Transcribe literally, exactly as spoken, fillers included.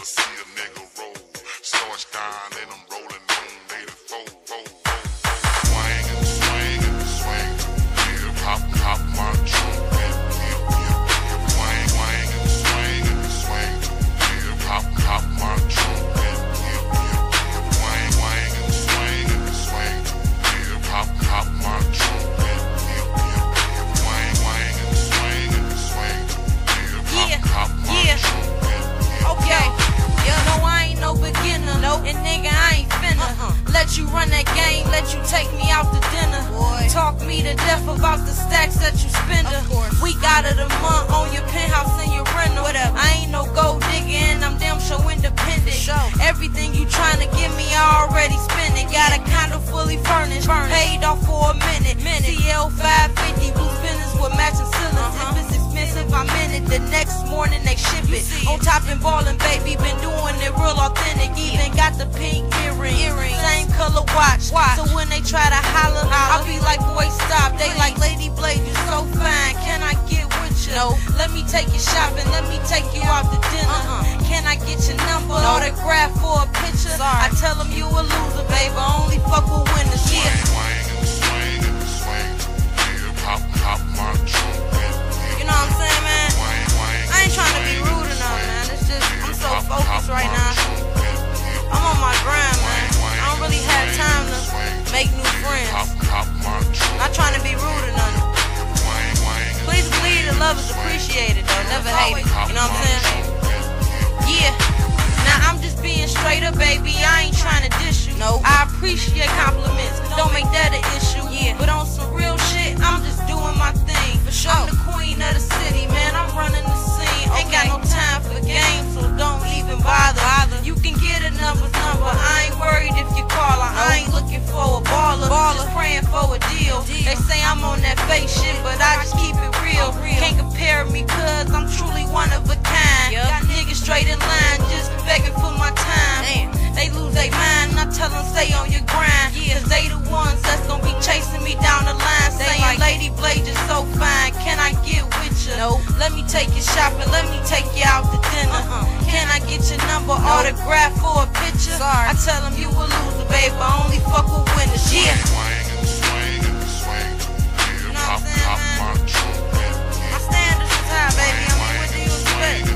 never see a nigga roll. Starch down and I'm rolling on eighty-four. Swing and swing and swing. Yeah, pop, pop my trunk. Yeah, yeah, yeah. Swing, swing and swing and swing. Yeah, pop, pop my trunk. Yeah, yeah, yeah. Swing, swing and swing and swing. Yeah, pop, pop my trunk. Yeah, yeah, yeah. Swing, swing and swing and swing. Yeah, pop, pop my trunk. Okay, you know I ain't no beginner, nope. And nigga I ain't finna uh-uh. let you run that game, let you take me out to dinner. Boy. Talk me to death about the stacks that you spender. We got it a month on your penthouse and your rental. Whatever. I ain't no gold digger and I'm damn sure independent. Show. Everything you tryna give me I already spent it. Got a condo fully furnished, Burn. paid off for a minute. minute. C L five fifty, blue spinners with matching ceilings. Uh-huh. If it's expensive I'm in it, the next morning they ship it. On top and ballin', baby, been doing it real authentic. Even got the pink earring, earring. Same color watch. watch. So when they try to holler, I'll be like, boy, stop. They like, Lady Blade, you so fine. Can I get with you? No. Let me take you shopping. Let me take you out to dinner. Uh-uh. Can I get your number? No. Autograph for a picture? Sorry. I tell them you a loser, baby. Only fuck with winners. Yeah. Swing and swing and swing. Yeah, pop, pop my trunk. You know what I'm saying, man? I ain't trying to be rude or nothing, man. It's just, I'm so focused right now. I'm on my grind, man. I don't really have time to make new friends. Not trying to be rude or nothing. Please believe the love is appreciated, though. Never hate it. You know what I'm saying? Yeah. Now I'm just being straight up, baby. I ain't trying to dish you. No. I appreciate compliments. Don't make that an issue. Yeah. But on some real shit, I'm just doing my thing. For sure. I'm the queen of the city, man. I'm running the scene. Ain't got no time for games, so don't even bother. You can get a number's number. I ain't worried if you call her. I ain't looking for a baller. Just praying for a deal. They say I'm on that fake shit, but I just keep it real. Can't compare me, cause I'm truly one of a kind. Got niggas straight in line, just begging for my time. They lose their mind, I tell them stay on your grind. Cause they the ones that's gonna be chasing me down the line, saying Lady Blade just so fine, can I get with you? No. Let me take you shopping, let me take you out to dinner. uh-uh. Can I get your number, no. autograph for a picture? Sorry. I tell them you a loser, babe, I only fuck with winners. Yeah. Swing and swing and swing. You know what I'm saying, man? My standards is high, baby. I mean, what do you expect?